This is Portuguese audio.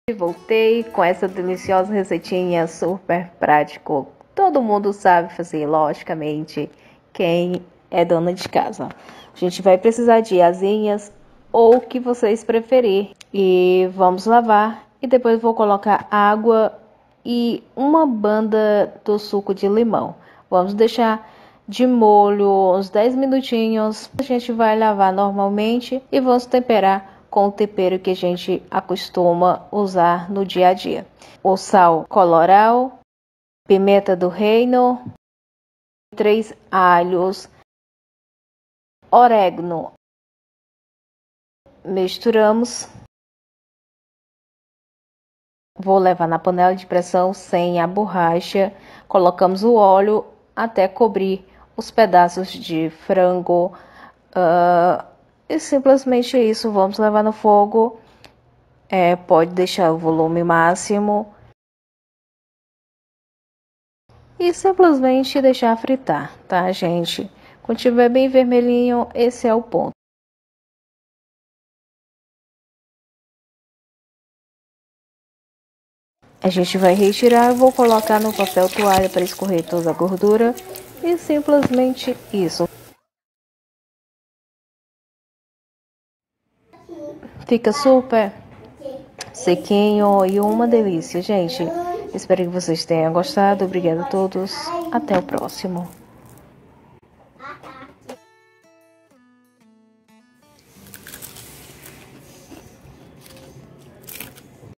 Voltei com essa deliciosa receitinha super prático. Todo mundo sabe fazer, logicamente, quem é dona de casa. A gente vai precisar de asinhas ou o que vocês preferirem. E vamos lavar e depois vou colocar água e uma banda do suco de limão. Vamos deixar de molho uns 10 minutinhos. A gente vai lavar normalmente e vamos temperar com o tempero que a gente acostuma usar no dia a dia. O sal colorau, pimenta do reino, 3 alhos, orégano. Misturamos. Vou levar na panela de pressão sem a borracha. Colocamos o óleo até cobrir os pedaços de frango. E simplesmente isso. Vamos levar no fogo. Pode deixar o volume máximo. E simplesmente deixar fritar, tá, gente? Quando tiver bem vermelhinho, esse é o ponto. A gente vai retirar, eu vou colocar no papel toalha para escorrer toda a gordura. E simplesmente isso. Fica super sequinho e uma delícia, gente. Espero que vocês tenham gostado. Obrigada a todos. Até o próximo.